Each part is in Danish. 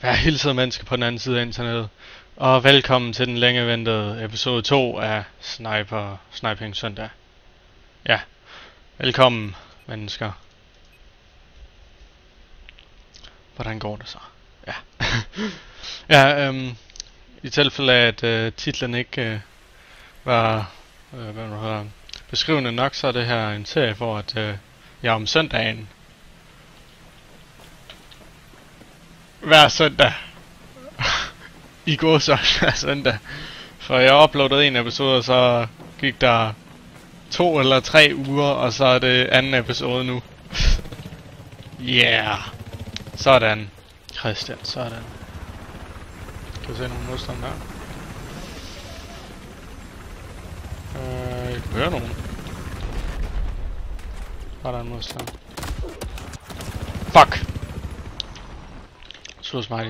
Jeg hilser mennesker på den anden side af internettet, og velkommen til den længe ventede episode 2 af Sniping Søndag. Ja, velkommen mennesker. Hvordan går det så? Ja. Ja, i tilfælde af at titlen ikke var beskrivende nok, så er det her en serie for at jeg om søndagen hver søndag i går så hver søndag, for jeg uploadede en episode, og så gik der 2 eller 3 uger, og så er det anden episode nu. Yeah. Sådan. Christian, sådan. Kan du se nogle modstand der? Jeg kan høre nogen. Var der en modstand? Fuck! Så smiley.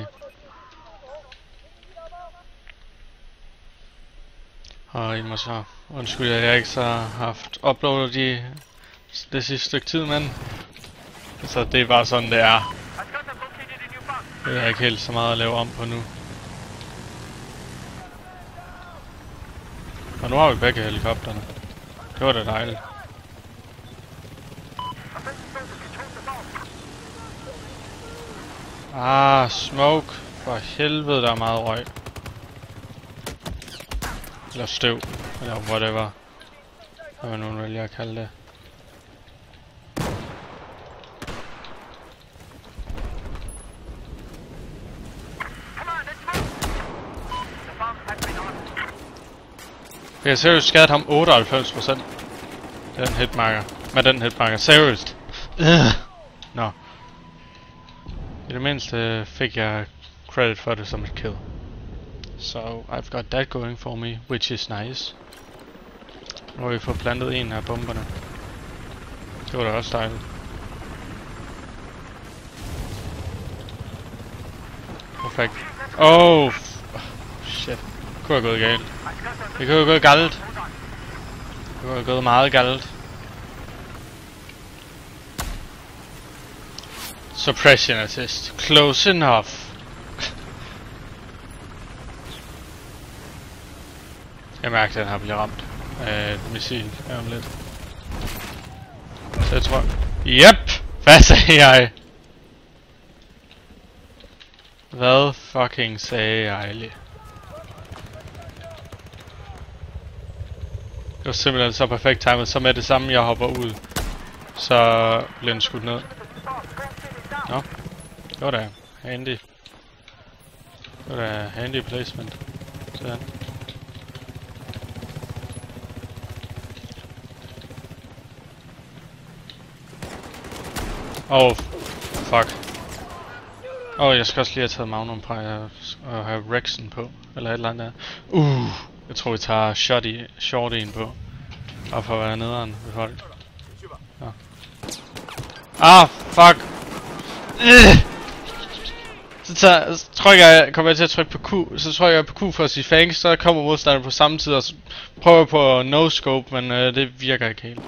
Og I må så undskylde, at jeg ikke så har haft uploadet det sidste stykke tid, men så det er bare sådan det er. Det er ikke helt så meget at lave om på nu. Og nu har vi begge helikopterne. Det var da dejligt. Smoke. For helvede, der er meget røg. Eller støv. Eller whatever. Hvad man nu vælger at kalde det. Jeg har seriøst skadet ham 98%. Den hitmarker. Med den hitmarker. Seriøst. Nå. I det mindste fik jeg credit for det som et kill. So I've got that going for me, which is nice. Nu har vi fået plantet en af bomberne. Det var da også dejligt. Perfekt. Oh! Shit. Det kunne have gået galt. Det kunne have gået galt. Det kunne have gået meget galt. Suppression assist. Close enough. Jeg mærker, at den her bliver ramt af et missil om lidt. Så jeg tror... Yep! Hvad sagde jeg? Hvad fucking sagde jeg lige? Det var simpelthen så perfekt timet, så med det samme jeg hopper ud, så bliver den skudt ned. Nå, det var da handy. Det var da handy placement. Sådan. Oh, fuck. Jeg skal også lige have taget Magnum fra og have Rexen på, eller et eller andet der. Jeg tror vi tager shortien på. Og for at være nederen ved folk. Ja. Fuck! Så trykker jeg, kommer jeg til at trykke på Q, så trykker jeg på Q for at sige fangs, så kommer modstanderen på samme tid, og så prøver jeg på no-scope, men det virker ikke helt.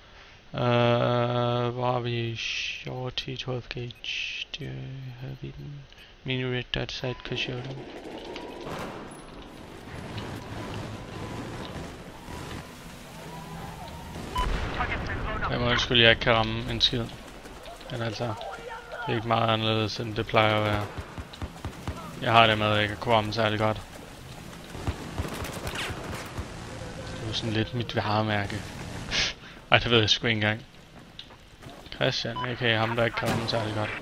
Hvor har vi shorty 12 gauge? Det har vi den. Mini red dot side kan show dem. Jeg må undskylde, jeg ikke kan ramme en skid. Men altså, det er ikke meget anderledes, end det plejer at være. Jeg har det med, at jeg ikke kunne ramme særlig godt. Det er sådan lidt mit varemærke. Ej, det ved jeg sgu ikke engang. Christian, a.k.a. ham, der ikke kan ramme særlig godt.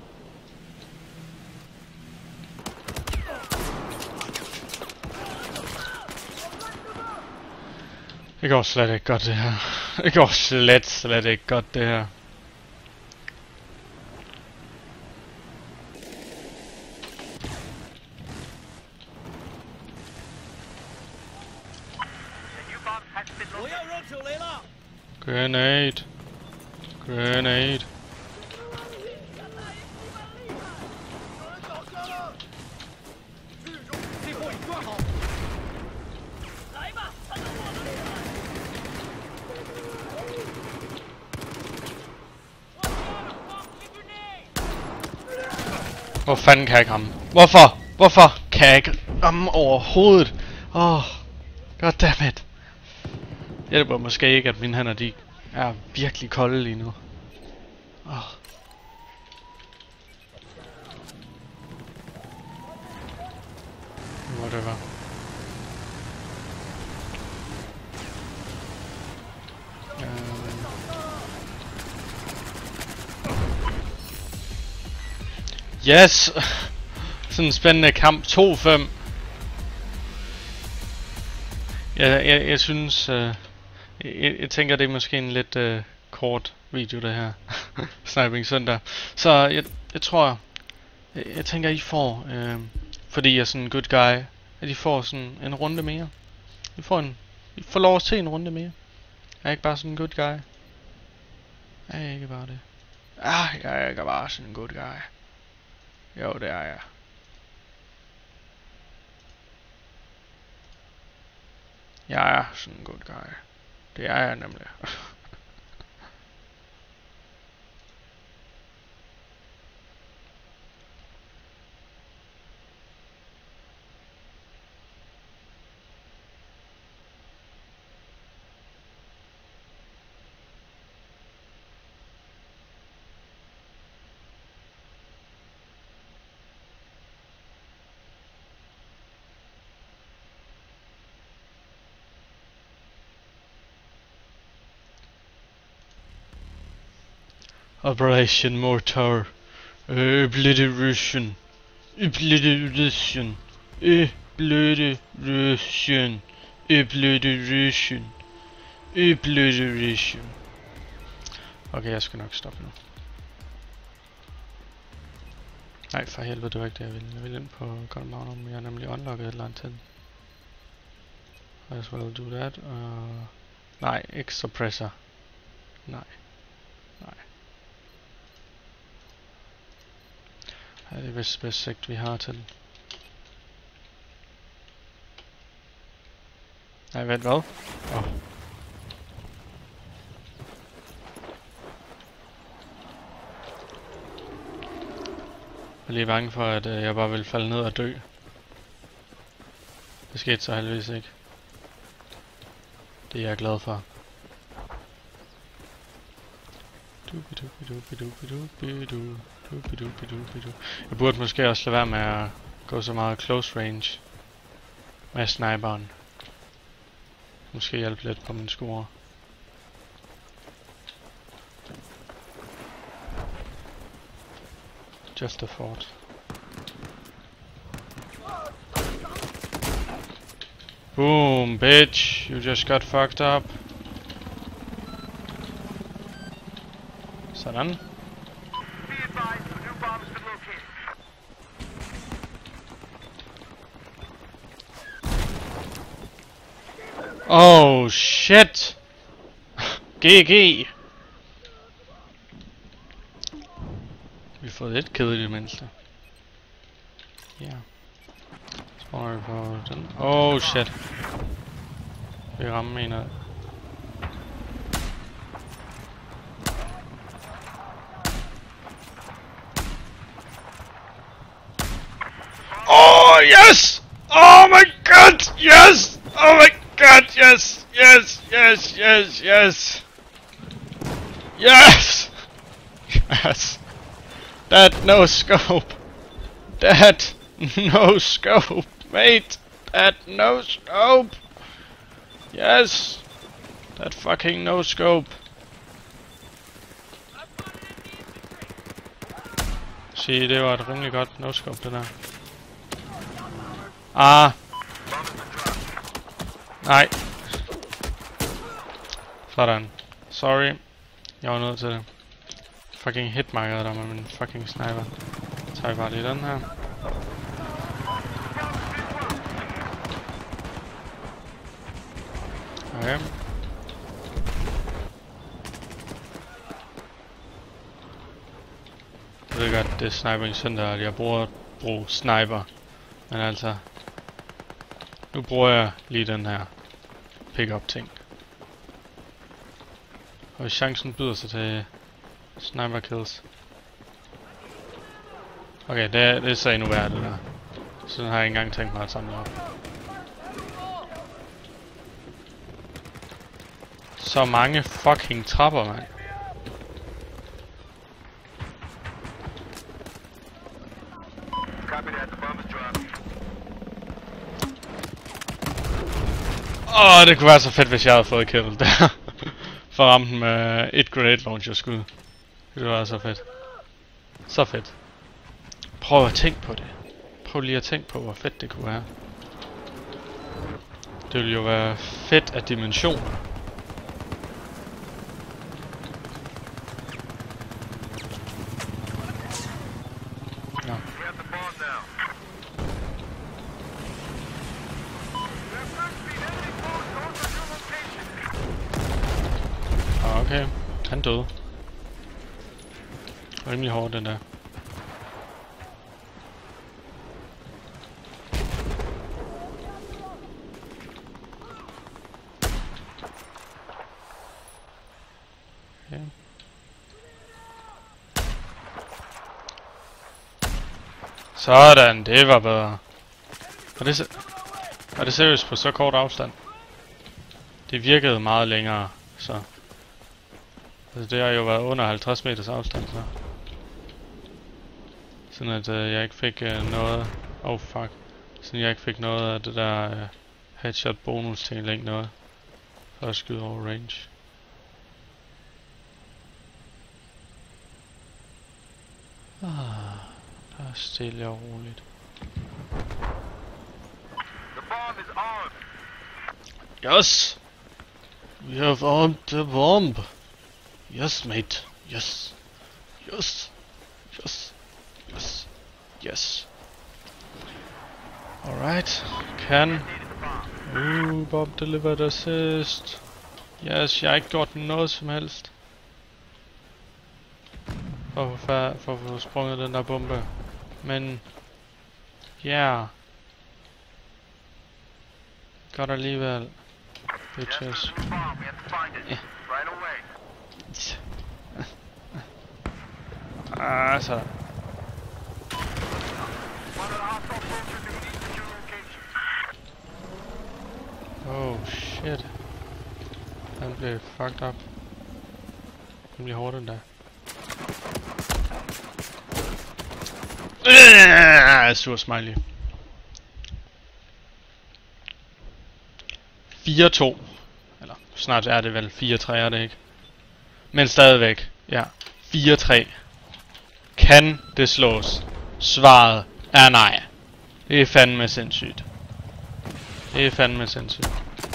Det går slet ikke godt det her. Det går slet ikke godt det her. Grenade. Grenade. Hvor fanden kan jeg ikke ramme? Hvorfor? Hvorfor kan jeg ikke ramme overhovedet? Goddammit. Det hjælper måske ikke, at mine hænder de er virkelig kolde lige nu. Whatever. Yes! Sådan en spændende kamp. 2-5. Jeg synes... jeg tænker, det er måske en lidt kort video, det her. Sniping søndag. Så jeg tror... Jeg tænker, I får... fordi jeg er sådan en good guy. At I får sådan en runde mere. I får lov at se en runde mere. Jeg er ikke bare sådan en good guy. Jeg er ikke bare det. Jeg er ikke bare sådan en good guy. Jo, det er jeg. Jeg er sådan en good guy. Det er jeg nemlig. Operation Mortar. Obliteration. Obliteration. Obliteration. Obliteration. Obliteration. Okay, jeg skal nok stoppe nu. Nej, for helvede, det var ikke det, jeg ville. Jeg ville ind på Gold Magnum. Jeg har nemlig unlocket et eller andet til. As well do that. Nej, ikke suppressor. Nej. Ja, det er vist bedst sigt, vi har til. Nej, vent, hvad? Jeg er lige bange for, at jeg bare vil falde ned og dø. Det skete så heldigvis ikke. Det er jeg glad for. Jeg burde måske også lade være med at gå så meget close range med sniperen. Måske hjælpe lidt på min score. Just a thought. Boom, bitch! You just got fucked up. Sådan. Oh shit! GG! Vi har fået et kill i det mindste. Ja. Spawner på den. Oh shit! Vi rammer en af. Oh yes! Oh my god! Yes! Oh my god! Yes! Yes! Yes! Yes! Yes! Yes! Yes! That no scope! That no scope! Mate! That no scope! Yes! That fucking no scope! Se, det var et rimelig godt no scope, det der. Ah! Nej! Sådan. Sorry. Jeg var nødt til det. Fucking hitmarker der med min fucking sniper. Så tager jeg bare lige den her. Okay. Jeg ved godt, det er sniping center, at jeg bruger sniper. Men altså, nu bruger jeg lige den her pick-up ting. Og hvis chancen byder sig til sniper kills, Okay, det ser endnu værre, det der. Sådan har jeg ikke engang tænkt mig at samle op. Så mange fucking trapper, mand. Det kunne være så fedt, hvis jeg havde fået kill der. For at ramme den med et grenade launcher skud. Det var så fedt. Så fedt. Prøv at tænke på det. Prøv lige at tænke på, hvor fedt det kunne være. Det ville jo være fedt af dimensioner. Nå. Okay, han døde. Rimelig hårdt den der. Okay. Sådan, det var bedre. Og det seriøst på så kort afstand. Det virkede meget længere, så. Altså det har jo været under 50 meters afstand, så. Sådan at jeg ikke fik noget. Oh fuck. Sådan jeg ikke fik noget af det der headshot bonus til en længe noget. For at skyde over range. Bare stille og roligt. Yes! We have armed the bomb! Yes, mate. Yes. Yes. Yes. Yes. Yes. Alright. Can. Bomb delivered assist. Yes, jeg har ikke gjort noget som helst. For at få sprunget den der bombe. Men. Ja. Godt alligevel. Bitches. Så. Oh shit. Han blev fucked up. Den bliver hårdt den der. Sur smiley. 4-2. Eller snart er det vel 4-3, er det ikke? Men stadigvæk. Ja. 4-3. Kan det slås? Svaret er nej. Det er fandme sindssygt. Det er fandme sindssygt.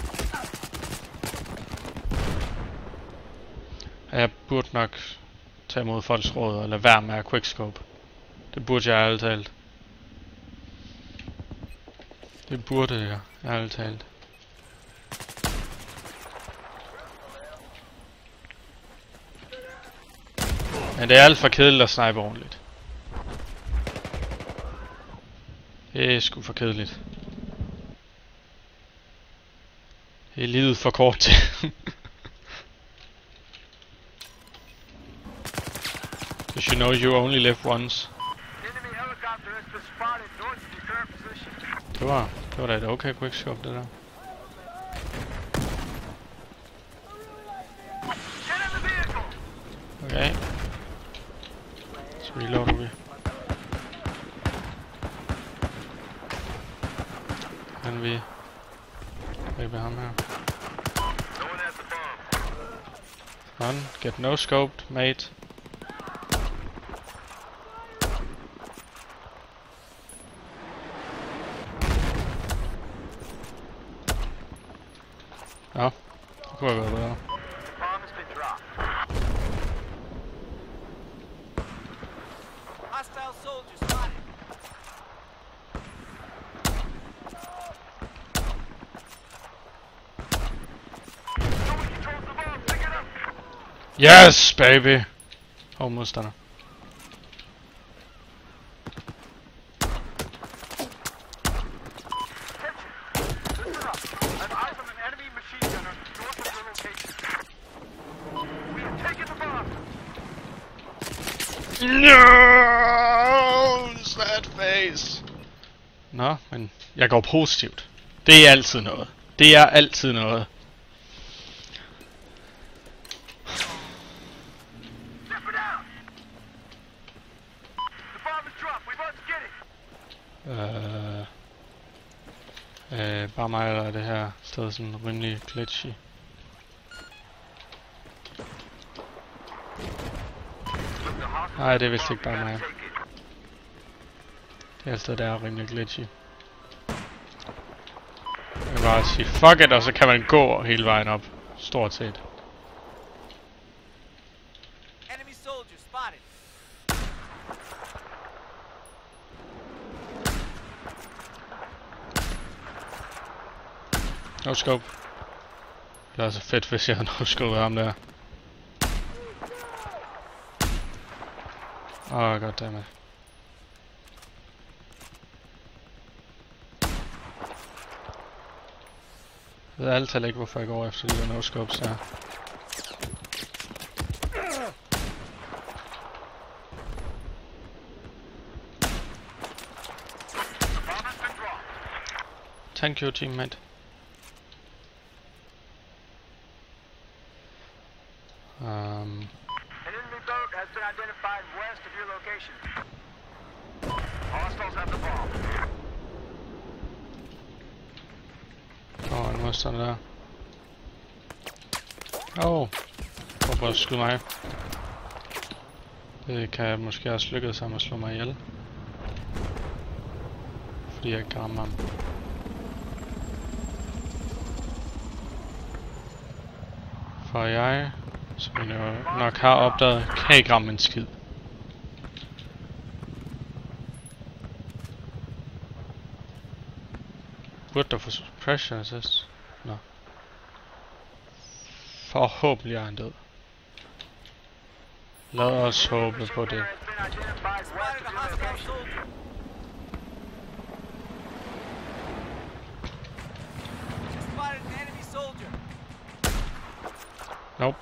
Jeg burde nok tage imod folks råd og lade være med at quickscope. Det burde jeg ærligt talt. Det burde jeg ærligt talt. Men det er alt for kedeligt at snipe ordentligt. Det er sgu for kedeligt. Det er livet for kort til. Because you know you only live once. Det var da et okay quickscope det der. Okay. Så reloader vi. Men vi griber ham her. Run, get no scoped, mate. Ja, det kunne have været bedre. Yes, baby! Almost done. No! Nå, men jeg går positivt. Det er altid noget. Det er altid noget. Bare mig eller det her sted sådan rimelig glitchy. Nej, det er vist ikke bare mig. Det her sted der er rimelig glitchy. Jeg vil bare sige fuck it, og så kan man gå hele vejen op. Stort set. No scope. Det er så fedt, hvis jeg havde no scope ham der. Goddammit. Jeg ved altid ikke, hvorfor jeg går efter de der no scopes der. Thank you, teammate. An enemy boat has been identified west of your location. Hostiles have the bomb. En modstander der. Hvorfor at skyde mig? Det kan måske også lykkes ham at slå mig ihjel. Fordi jeg ikke kan ramme ham. For jeg, som jeg nok har opdaget, kan ikke ramme en skid. Burde der få pressure assist? Nå. Forhåbentlig er han død. Lad os håbe på det. Nope.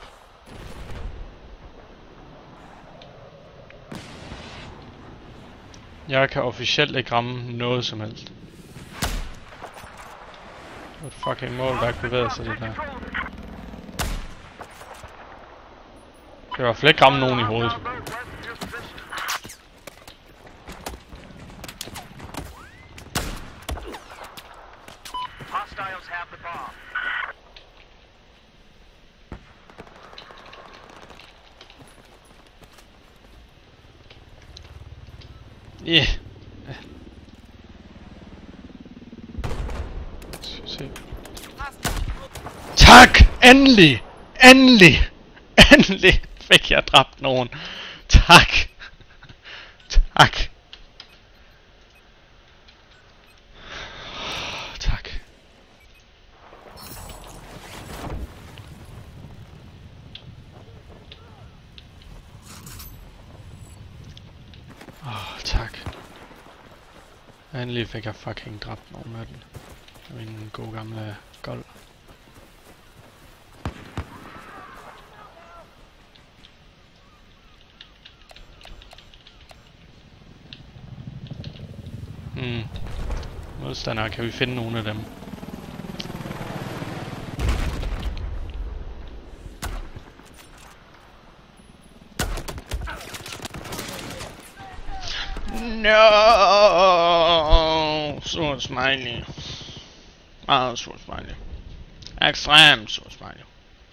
Jeg kan officielt ikke ramme noget som helst. Et fucking mål, der ikke bevæger sig det der. Jeg kan i hvert fald ikke ramme nogen i hovedet. Yeah. Tak! Endelig! Endelig! Endelig fik jeg dræbt nogen. Tak! Tak! Tak. Tak. Endelig fik jeg fucking dræbt nogen af den. Min gode gamle gold. Modstandere, kan vi finde nogle af dem? No! Sur smiley. Meget sur smiley. Ekstremt sur smiley.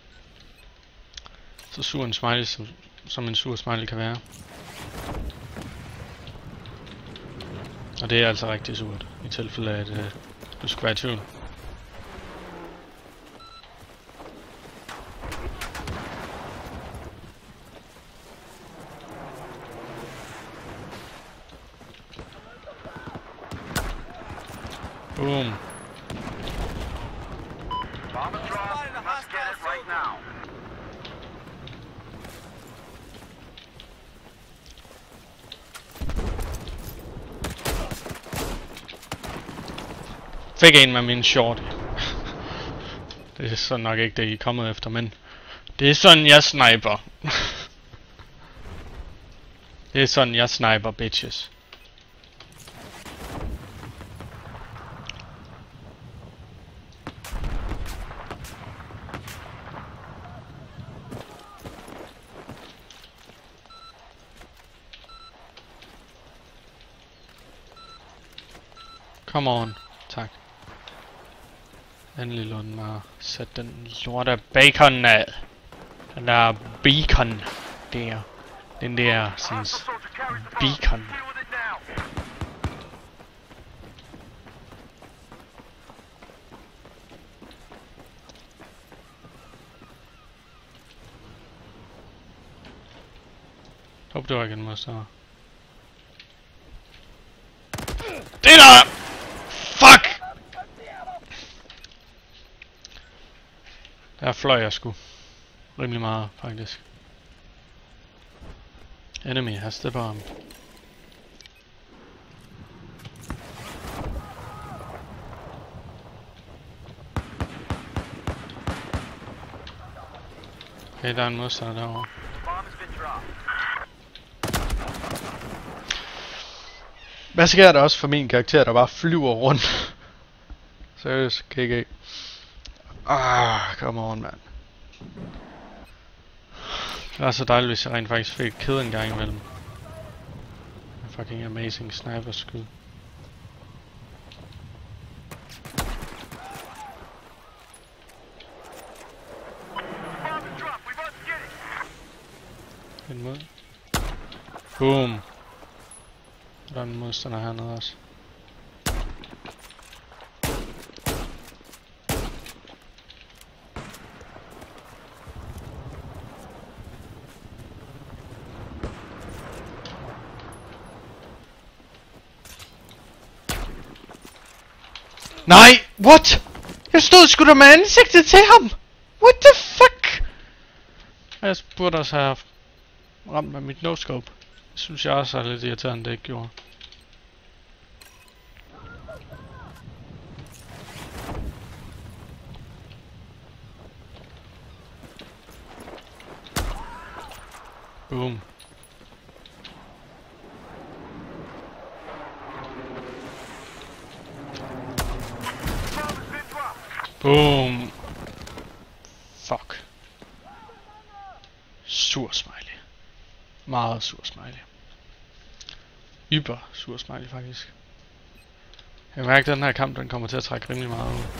Så sur en smiley, som en sur smiley kan være. Og det er altså rigtig surt, i tilfælde af, at du skal være i tvivl. Boom. Fik en med min short. Det er så nok ikke det, I er kommet efter, men det er sådan, jeg sniper. Det er sådan, jeg sniper, bitches. Come on. Tak. Endelig lå den mig. Sæt den lorte bacon af. Den der bacon. Der. Den der sådan bacon. Håber det var ikke en modstander. Det der! Fuck! Der fløj jeg sgu. Rimelig meget, faktisk. Enemy has the bomb. Okay, der er en modstander derovre. Hvad sker der også for min karakter, der bare flyver rundt? Seriøst, GG. Come on, mand. Det var så dejligt, hvis jeg rent faktisk fik kæde en gang imellem. Fucking amazing sniper skud. En mod. Boom. Der er en modstander hernede også. Nej! What? Jeg stod sgu da med ansigtet til ham! What the fuck? Jeg burde også have ramt med mit no-scope. Det synes jeg også er lidt irriterende, det ikke gjorde. Boom. Boom. Fuck. Sur smiley. Meget sur smiley. Yber sur smiley faktisk. Jeg mærker, at den her kamp den kommer til at trække rimelig meget ud.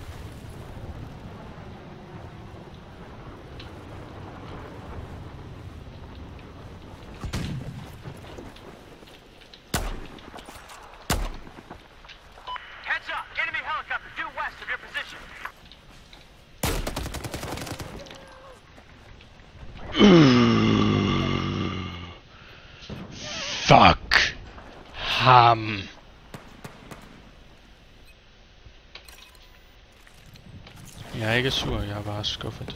Heads up! Enemy helicopter due west of your position. Fuck ham. Jeg er ikke sur, jeg er bare skuffet.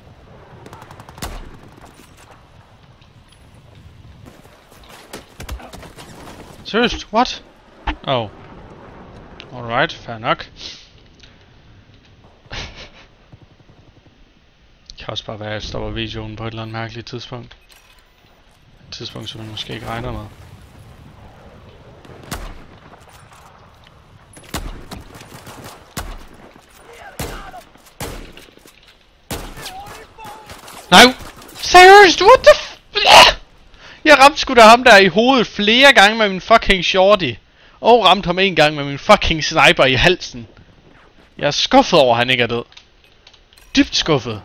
Seriøst? What? Oh. Alright, fair nok. Det kan også bare være, at jeg stopper videoen på et eller andet mærkeligt tidspunkt. Et tidspunkt, som jeg måske ikke regner med. Nej! Seriøst? What the f... Jeg ramte sgu da ham der i hovedet flere gange med min fucking shorty. Og ramte ham en gang med min fucking sniper i halsen. Jeg er skuffet over, at han ikke er død. Dybt skuffet.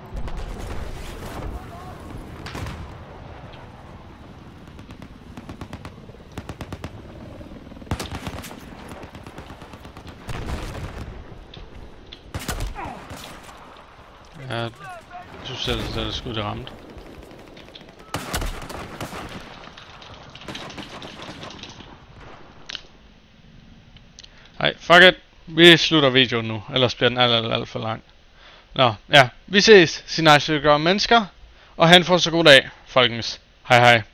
Jeg synes selv, at det skud det ramte. Nej, fuck it. Vi slutter videoen nu, ellers bliver den alt for lang. Nå, ja. Vi ses, sin nice mennesker. Og han får så god dag, folkens. Hej hej.